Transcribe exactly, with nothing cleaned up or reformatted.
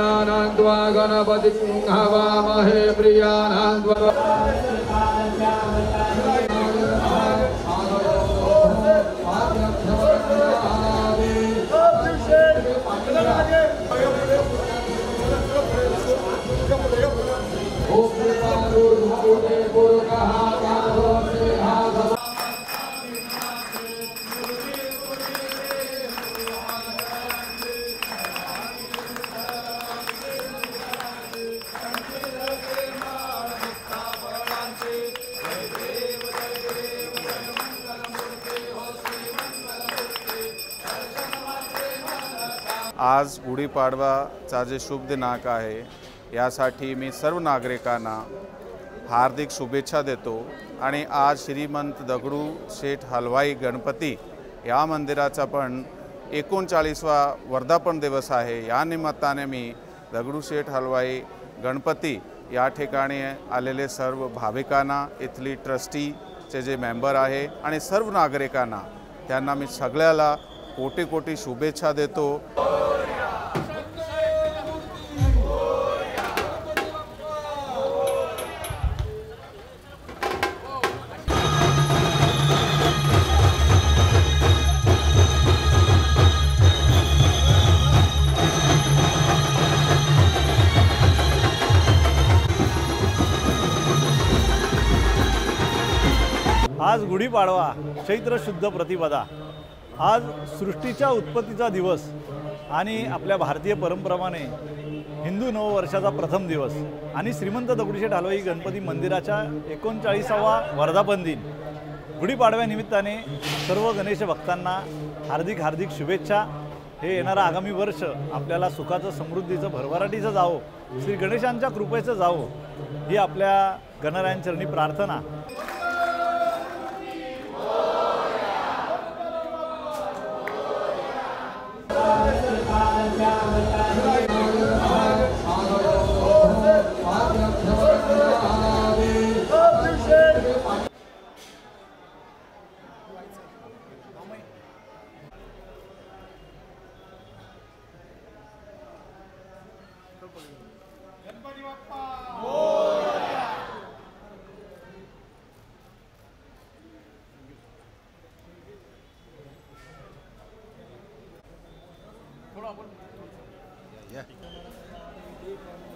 गणानान्त्वा गणपतिं हवामहे प्रियानान्त्वा आज गुढीपाडवाचा जे शुभ दिनांक आहे यासाठी मी सर्व नागरिकांना हार्दिक शुभेच्छा देतो आणि आज श्रीमंत दगडूशेठ हलवाई गणपती या मंदिराचा पण एकोणचाळीसवा वर्धापन दिवस आहे। या निमित्ताने मी दगडूशेठ हलवाई गणपती या ठिकाणी आलेले सर्व भाविकांना, इथली ट्रस्टीचे जे मेंबर आहे आणि सर्व नागरिकांना त्यांना मी सगळ्याला कोटी कोटी शुभेच्छा देतो। आज गुढीपाडवा चैत्र शुद्ध प्रतिपदा, आज सृष्टीच्या उत्पत्तीचा दिवस आणि आपल्या भारतीय परंपरेप्रमाणे हिंदू नववर्षाचा प्रथम दिवस आणि श्रीमंत दगडूशेठ हलवाई गणपती मंदिराचा एकोणचाळीसावा वर्धापन दिन। गुढीपाडव्यानिमित्ताने सर्व गणेश भक्तांना हार्दिक हार्दिक शुभेच्छा। हे येणारं आगामी वर्ष आपल्याला सुखाचं, समृद्धीचं, भरभराटीचं जावो, श्री गणेशांच्या कृपेचं जावो ही आपल्या गणरायांचरणी प्रार्थना। गणपती बाप्पा मोरया। थोडा आपण